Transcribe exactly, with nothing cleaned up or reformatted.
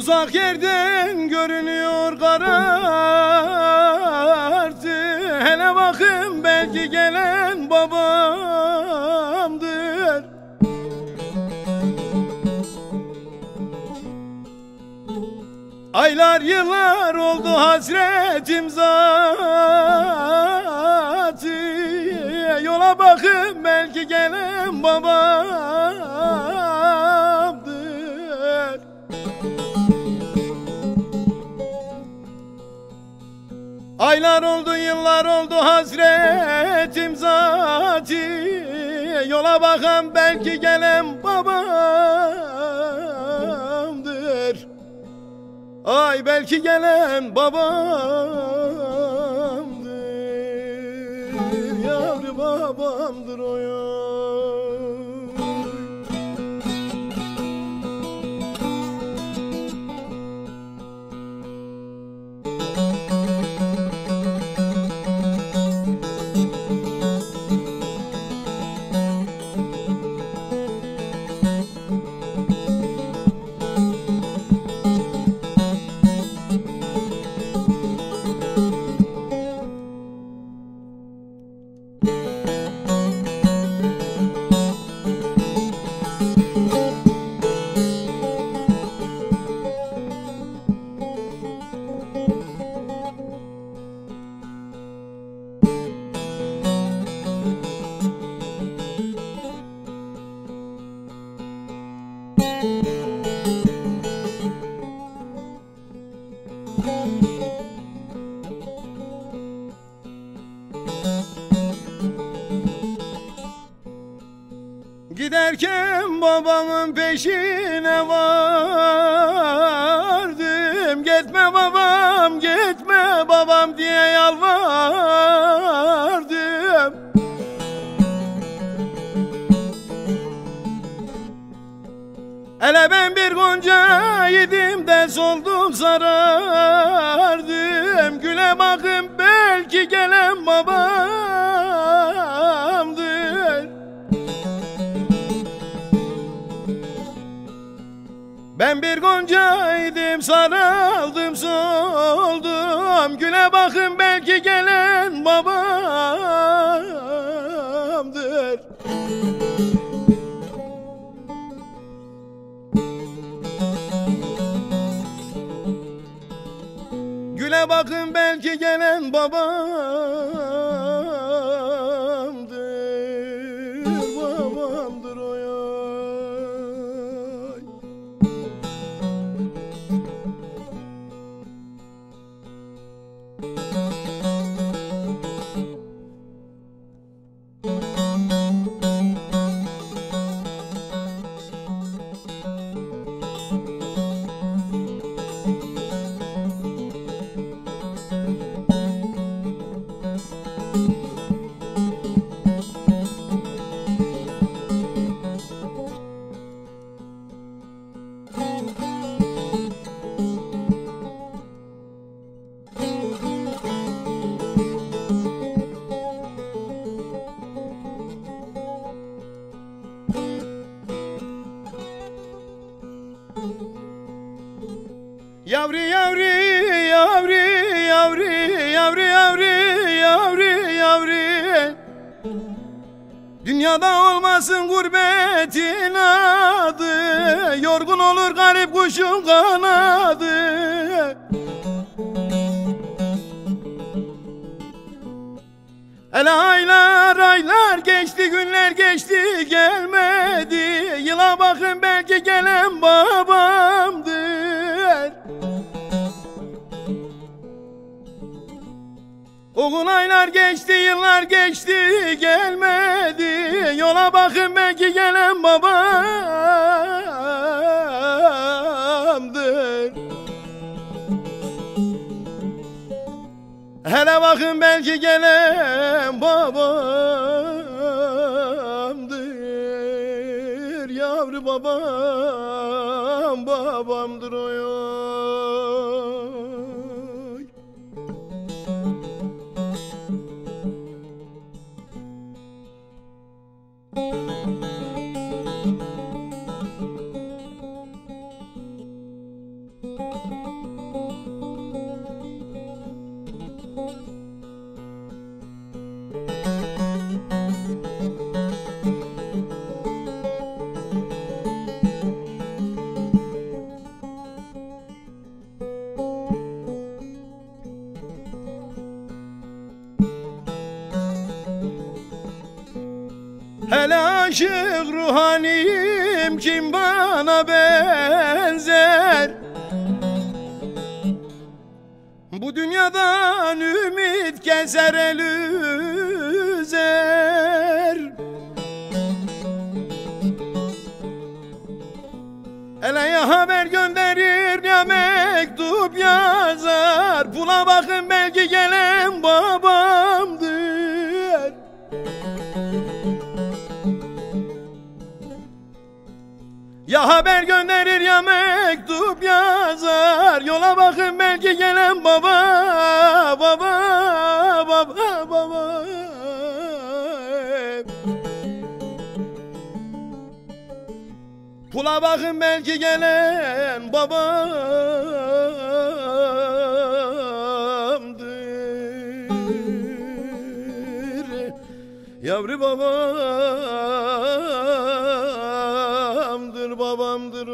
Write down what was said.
Uzak yerden görünüyor karartı. Hele bakın belki gelen babamdır. Aylar yıllar oldu hasretim zatı. Yola bakın belki gelen babamdır. Aylar oldu yıllar oldu hasretim zatı. Yola bakan belki gelen babamdır. Ay belki gelen babamdır. Yavru babamdır o ya. Giderken babamın peşine vardım. Gitme babam, gitme babam diye yalvardım. Hele ben bir gonca idim de soldum sarardım. Güle bakın belki gelen babamdır. Ben bir goncaydım saraldım soldum. Güle bakın belki gelen babamdır. Güle bakın belki gelen babamdır. Babamdır o ya. Yavru yavru yavru yavru yavru yavru yavru yavru. Dünyada olmasın gurbetin adı. Yorgun olur garip kuşun kanadı. Hele aylar aylar geçti, günler geçti gelmedi. Yıla bakın belki gelen babamdır. O gün aylar geçti, yıllar geçti gelmedi. Yola bakın belki gelen babamdır. Hele bakın belki gelen babamdır. Yavru babam, babamdır o ya. Hele aşık ruhaniyim kim bana benzer? Bu dünyadan ümit keser el üzer. Hele ya haber gönderir ya mektup yazar. Pula bakın belki gelen babamdır. Ya haber gönderir ya mektup yazar. Yola bakın belki gelen baba, baba, baba, baba. Pula bakın belki gelen babamdır. Yavru babamdır, babamdır.